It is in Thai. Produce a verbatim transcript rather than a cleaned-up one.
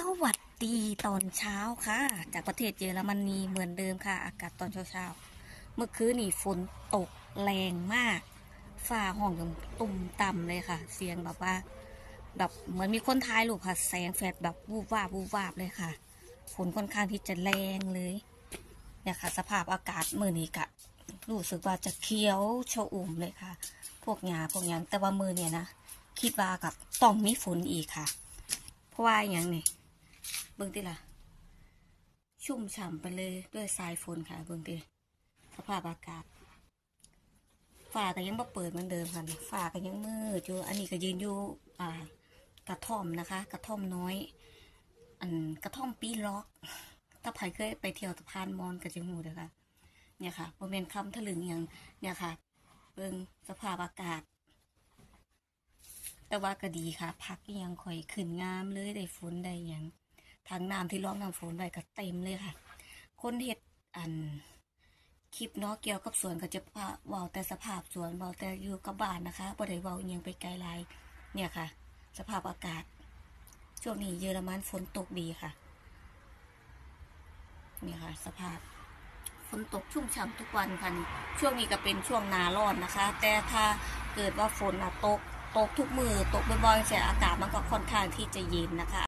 สวัสดีตอนเช้าค่ะจากประเทศเยอรมนีเหมือนเดิมค่ะอากาศตอนเช้าๆเมื่อคืนนี่ฝนตกแรงมากฟ้าห้องยังตุ่มต่ำเลยค่ะเสียงแบบว่าแบบเหมือนมีคนท้ายลูกค่ะแสงแฟลชแบบวูบวาบวูบวาบเลยค่ะฝนค่อนข้างที่จะแรงเลยเนี่ยค่ะสภาพอากาศมื้อนี้กะรู้สึกว่าจะเขียวชอุ่มเลยค่ะพวกหญ้าพวกหยังแต่ว่ามื้อเนี่ยนะคิดว่ากับต้องมีฝนอีกค่ะเพราะว่าอย่างนี้เบิ่งติล่ะชุ่มฉ่ำไปเลยด้วยสายฝนค่ะเบิ่งติสภาพอากาศฟ้าก็ยังบ่เปิดเหมือนเดิมค่ะฟ้าก็ยังมืดอยู่อันนี้ก็ยืนอยู่อ่ากระท่อมนะคะกระท่อมน้อยอันกระท่อมปีล็อกถ้าใครเคยไปเที่ยวสะพานมอนก็จะรู้เด้อค่ะเนี่ยค่ะบ่แม่นคำทะลึงหยังเนี่ยค่ะเบิ่งสภาพอากาศแต่ว่าก็ดีค่ะพักยังค่อยขึ้นงามเลยได้ฝนได้หยังทางน้ำที่รองน้ำฝนไว้ก็เต็มเลยค่ะคนเฮ็ดอันคลิปเนาะเกี่ยวกับสวนก็จะเว้าแต่สภาพสวนเว้าแต่อยู่กับบ้านนะคะบ่ได้เว้าอีหยังไปไกลหลายเนี่ยค่ะสภาพอากาศช่วงนี้เยอรมันฝนตกดีค่ะนี่ค่ะสภาพฝนตกชุ่มฉ่ำทุกวันค่ะนี่ช่วงนี้ก็เป็นช่วงหน้าร้อนนะคะแต่ถ้าเกิดว่าฝนตกตกทุกมือตกบ่อยๆเสียอากาศมันก็ค่อนข้างที่จะเย็นนะคะ